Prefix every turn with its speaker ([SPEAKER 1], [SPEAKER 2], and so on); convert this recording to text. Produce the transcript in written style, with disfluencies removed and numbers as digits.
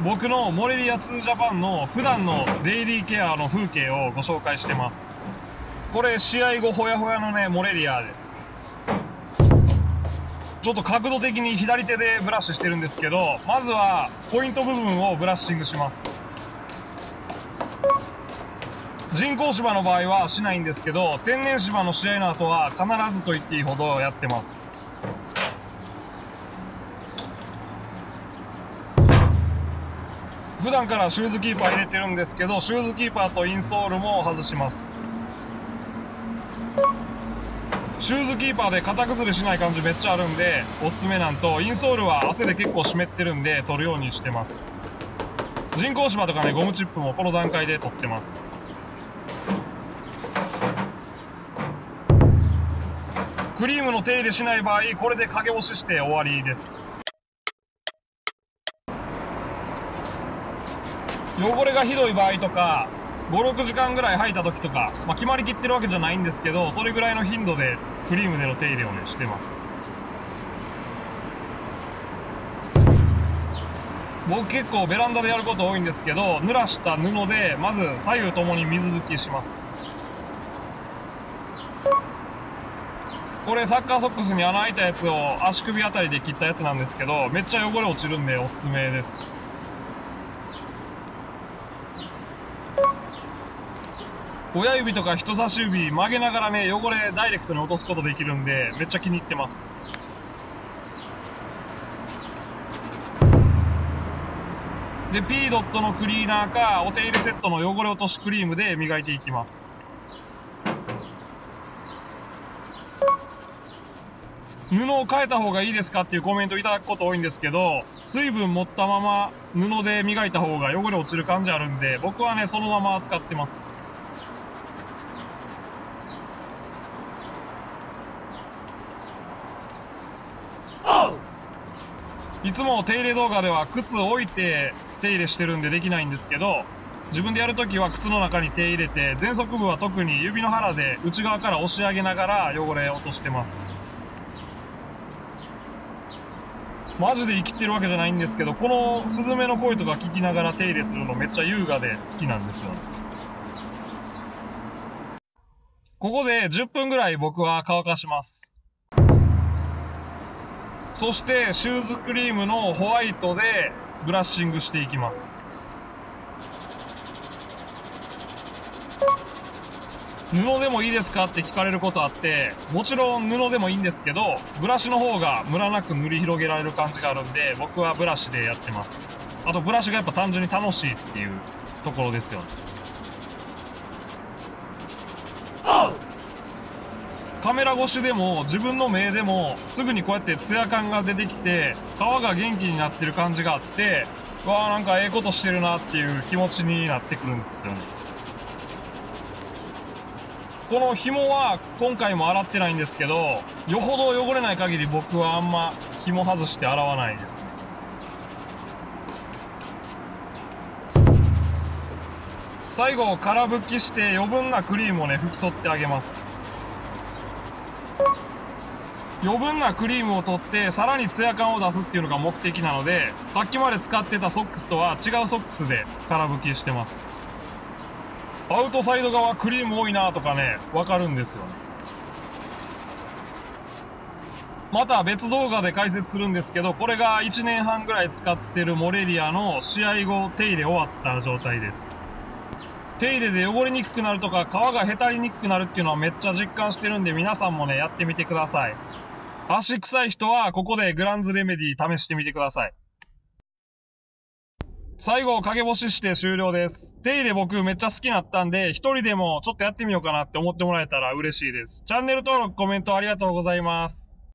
[SPEAKER 1] 僕のモレリア2ジャパンの普段のデイリーケアの風景をご紹介してます。これ試合後ほやほやのねモレリアです。ちょっと角度的に左手でブラシしてるんですけど、まずはポイント部分をブラッシングします。人工芝の場合はしないんですけど、天然芝の試合の後は必ずと言っていいほどやってます。普段からシューズキーパー入れてるんですけど、シューズキーパーとインソールも外します。シューズキーパーで型崩れしない感じめっちゃあるんでおすすめなんと、インソールは汗で結構湿ってるんで取るようにしてます。人工芝とかね、ゴムチップもこの段階で取ってます。クリームの手入れしない場合、これで陰干しして終わりです。汚れがひどい場合とか、5、6時間ぐらい履いた時とか、決まりきってるわけじゃないんですけど、それぐらいの頻度でクリームでの手入れをねしてます。僕結構ベランダでやること多いんですけど、濡らした布でまず左右ともに水拭きします。これサッカーソックスに穴開いたやつを足首あたりで切ったやつなんですけど、めっちゃ汚れ落ちるんでおすすめです。親指とか人差し指曲げながらね、汚れダイレクトに落とすことできるんでめっちゃ気に入ってます。で P ドットのクリーナーかお手入れセットの汚れ落としクリームで磨いていきます。布を変えた方がいいですかっていうコメントいただくこと多いんですけど、水分持ったまま布で磨いた方が汚れ落ちる感じあるんで、僕はねそのまま使ってます。いつも手入れ動画では靴を置いて手入れしてるんでできないんですけど、自分でやるときは靴の中に手入れて、前足部は特に指の腹で内側から押し上げながら汚れ落としてます。マジで生きてるわけじゃないんですけど、このスズメの声とか聞きながら手入れするのめっちゃ優雅で好きなんですよ。ここで10分ぐらい僕は乾かします。そしてシューズクリームのホワイトでブラッシングしていきます。布でもいいですかって聞かれることあって、もちろん布でもいいんですけど、ブラシの方がムラなく塗り広げられる感じがあるんで、僕はブラシでやってます。あとブラシがやっぱ単純に楽しいっていうところですよね。カメラ越しでも自分の目でもすぐにこうやってツヤ感が出てきて、皮が元気になってる感じがあって、わあなんかええことしてるなっていう気持ちになってくるんですよね。この紐は今回も洗ってないんですけど、よほど汚れない限り僕はあんま紐外して洗わないですね。最後空拭きして余分なクリームをね拭き取ってあげます。余分なクリームを取ってさらにツヤ感を出すっていうのが目的なので、さっきまで使ってたソックスとは違うソックスで空拭きしてます。アウトサイド側クリーム多いなとかね、わかるんですよね。また別動画で解説するんですけど、これが1年半ぐらい使ってるモレリアの試合後手入れ終わった状態です。手入れで汚れにくくなるとか皮がへたりにくくなるっていうのはめっちゃ実感してるんで、皆さんもねやってみてください。足臭い人はここでグランズレメディ試してみてください。最後陰干しして終了です。手入れ僕めっちゃ好きになったんで、一人でもちょっとやってみようかなって思ってもらえたら嬉しいです。チャンネル登録コメントありがとうございます。